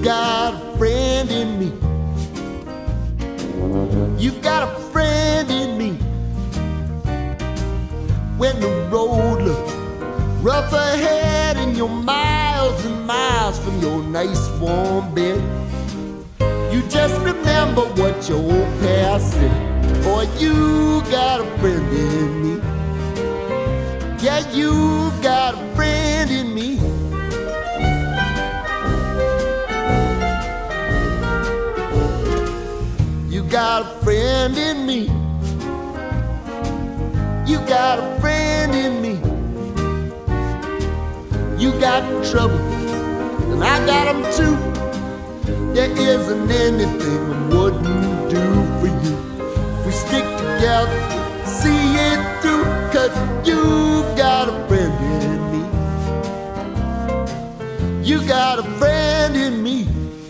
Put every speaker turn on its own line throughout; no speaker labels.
got a friend in me. You've got a friend in me. When the road looks rough ahead and you're miles and miles from your nice warm bed, you just remember what your old past said. Boy, you got a friend in me. Yeah, you got a friend in me. You got a friend in me. You got a friend in me. You got trouble, and I got them too. There isn't anything I wouldn't do for you. If we stick together, see it through, 'cause you've got a friend in me. You got a friend in me.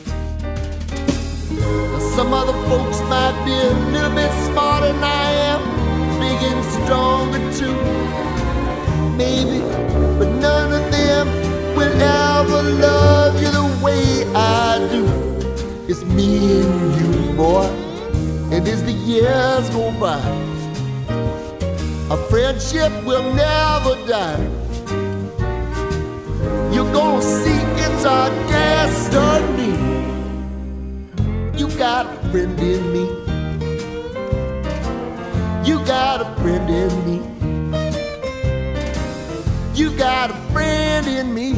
Now, some other folks might be a little bit smarter than I am, big and stronger too, maybe, but none of them will ever love you the way I do. It's me and you, boy, and as the years go by, our friendship will never die. You're gonna see it's our destiny. You got a friend in me. You got a friend in me. You got a friend in me.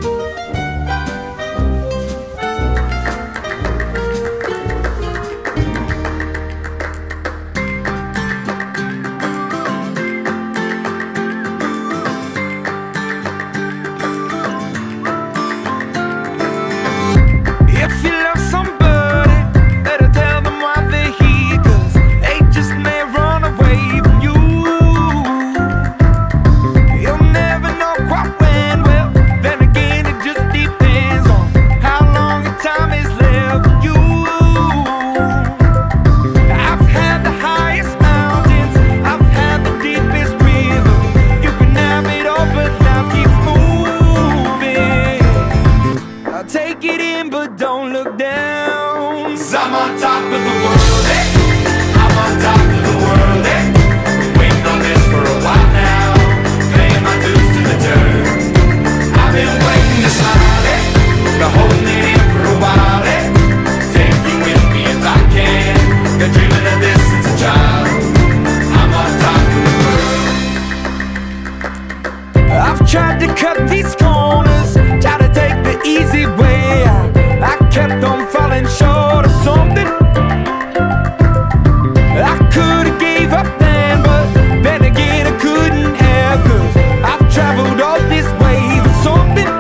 If you love somebody, better tell them why they're here, 'cause they just may run away from you. You'll never know quite when, well, then again it just depends on how long the time is left for you. I've had the highest mountains, I've had the deepest river. You can have it all, but life keeps moving. I'll take it in, but don't look down. 'Cause I'm on top of the world, eh? I'm on top of the world, eh? Been waiting on this for a while now, paying my dues to the dirt. I've been waiting to smile, eh? Been holding it in for a while, eh? Take you with me if I can. Been dreaming of this since a child. I'm on top of the world. I've tried to cut these corners, tried to take the easy way. I kept on falling short of something. I could've gave up then, but then again I couldn't have, 'cause I've traveled all this way for something.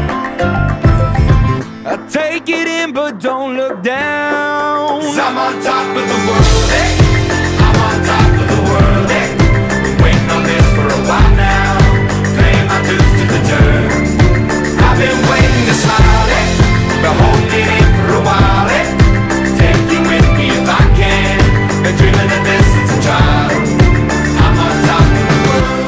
I take it in, but don't look down. 'Cause I'm on top of the world, eh? I'm on top of the world, eh? Been waiting on this for a while now, paying my dues to the dirt. I've been waiting to smile, eh? Been holding it in for a while, eh? Take you with me if I can. Been dreaming of this since a child. I'm on top of the world.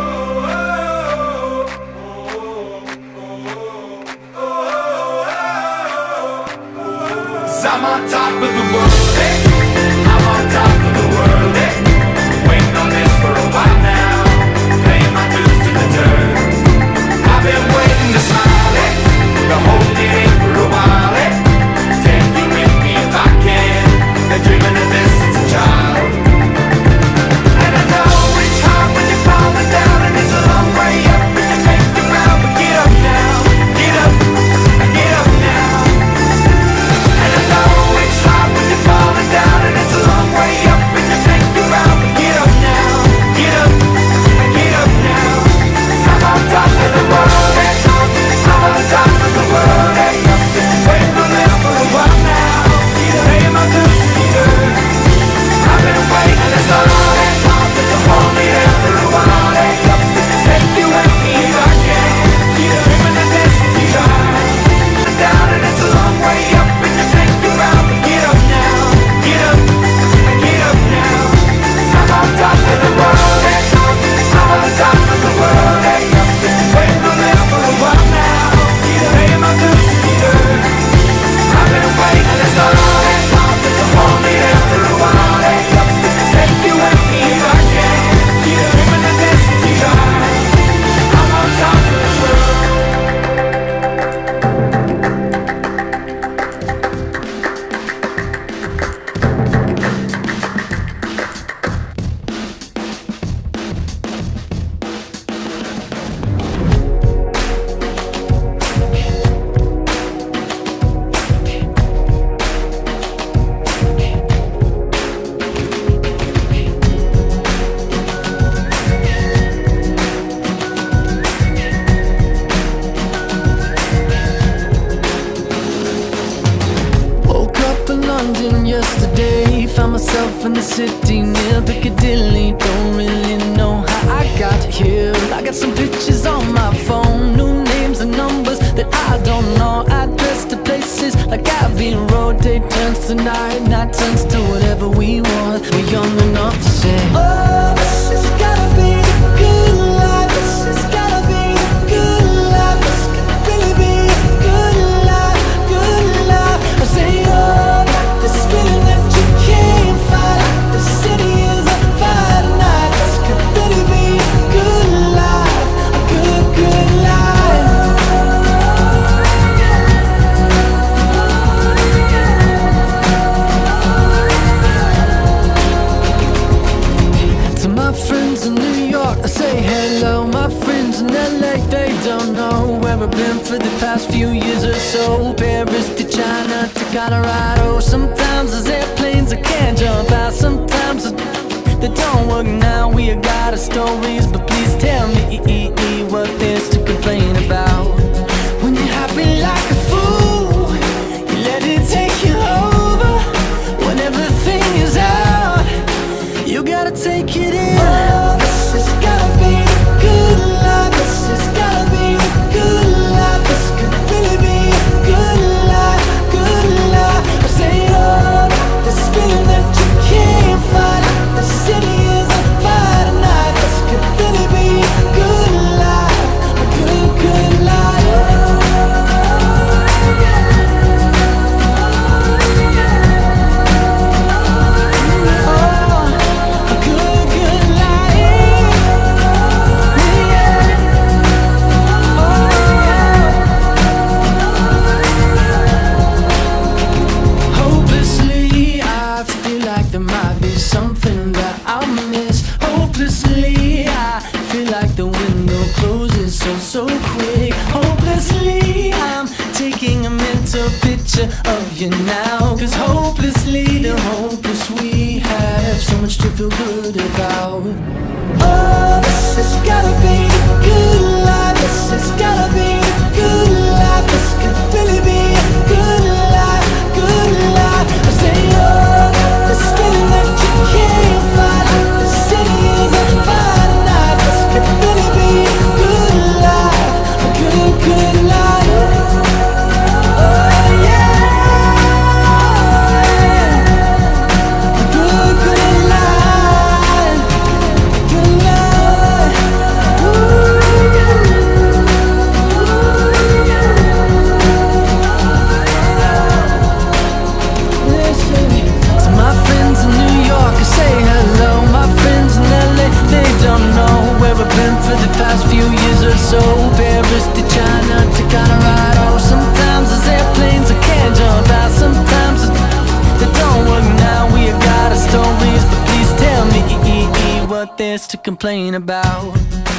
'Cause I'm on top of the world, eh? I'm on top of the world, eh? Waiting on this for a while now, paying my dues to the dirt. I've been waiting to smile, eh? Been holding it in for a while, eh? Take you with me if I can. Been dreaming of this since a child. And I know it's hard when you're falling down, and it's a long way up when you make it round, but get up now, get up now. And I know it's hard when you're falling down.
myself in the city near Piccadilly. Don't really know how I got here. I got some pictures on my phone, new names and numbers that I don't know. Address to places like Abbey Road. Day turns to night, night turns to whatever we want. We're young enough to say, oh, this has gotta be the good life. This has gotta be the good life. This could really be a good life, good life. I say, oh, this feeling that you can't fight. The city is on fire tonight. This could really be a good life, a good, good life. To my friends in New York, I say hello. My friends in LA, they don't know where I've been for the past few years or so. Paris to China to Colorado. Sometimes there's airplanes I can't jump out. Sometimes they don't work now. We got our stories, but please tell me what there's to complain about. When you're happy like a fool, you let it take you over. When everything is out, you gotta take it in. Oh, this has gotta be the good life. This has gotta be the good life. This could really be a good life, good life. I say, oh, this feeling that you can't fight. The city is on fire tonight. This could really be a good life, a good, good life. Hopelessly, I feel like there might be something that I'll miss. Hopelessly, I feel like the window closes so quick. Hopelessly, I'm taking a mental picture of you now. Cause hopelessly, the hopeless we have so much to feel good about. Oh, this has gotta be the good life. This has gotta be the good life. This could really be a good life, good life. I say, oh, this feeling that you can't fight. The city is on fire tonight. This could really be a good life, a good, good life. Oh yeah, a good, good life, good life. Listen to my friends in New York, I say hello. My friends in LA, they don't know where I've been for the past few years or so. Paris to China to Colorado. Sometimes there's airplanes I can't jump out. Sometimes they don't work now. We got our stories, but please tell me what there's to complain about.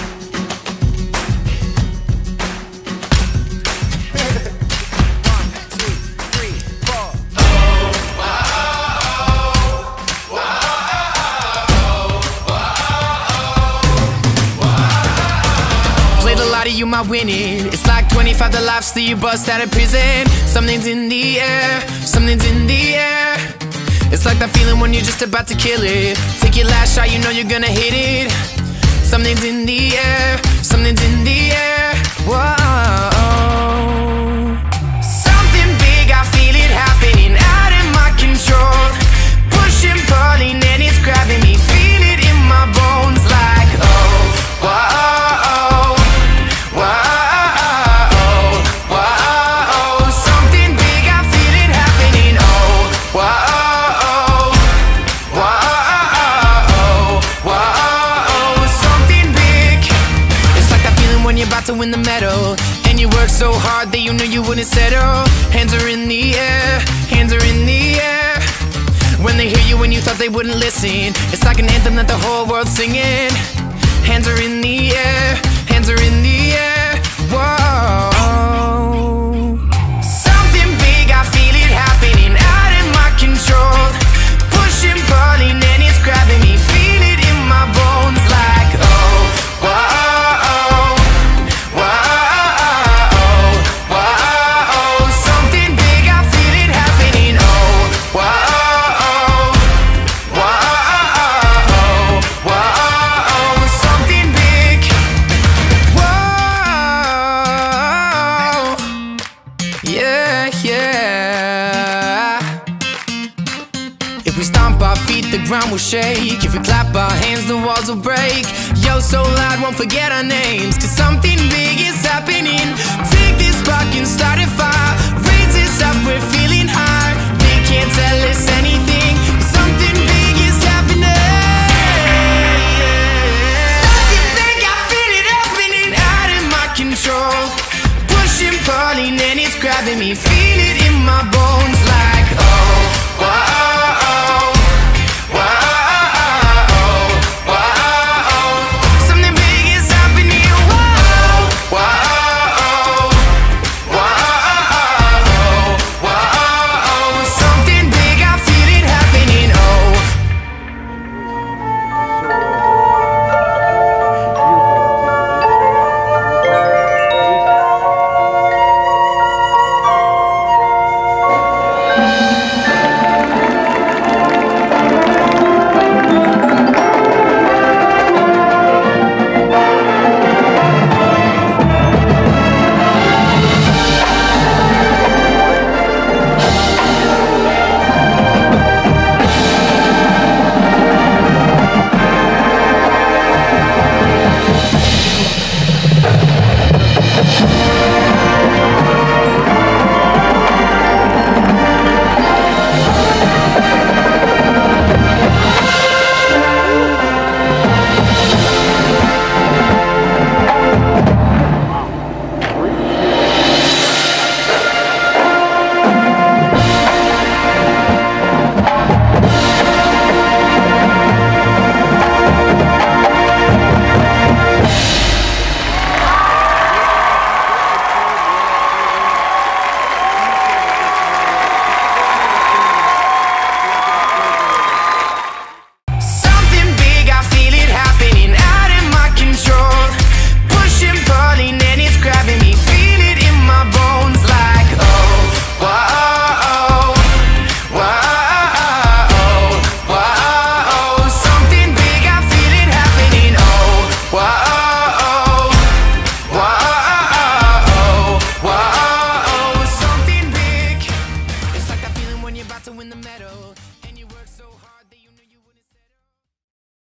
Played a lot of you might win it. It's like 25 the lives that you bust out of prison. Something's in the air, something's in the air. It's like that feeling when you're just about to kill it. Take your last shot, you know you're gonna hit it. Something's in the air, something's in the air. Whoa. Something big, I feel it happening out of my control. Pushing, pulling, and it's grabbing me. Feel it in my bones like, oh, whoa. To win the medal, and you work so hard that you knew you wouldn't settle. Hands are in the air, hands are in the air. When they hear you and you thought they wouldn't listen, it's like an anthem that the whole world's singing. Hands are in the air, hands are in the air. Whoa. Something big, I feel it happening out of my control. Pushing, pulling, and it's grabbing me. Feel it in my bones like, oh, whoa. the ground will shake. If we clap our hands, the walls will break. Yo, so loud, won't forget our names, 'cause something big is happening. Take this spark and start a fire. Raise this up, we're feeling high. They can't tell us anything, 'cause something big is happening. Don't you think I feel it happening out of my control? Pushing, pulling, and it's grabbing me. Feel it in my bones like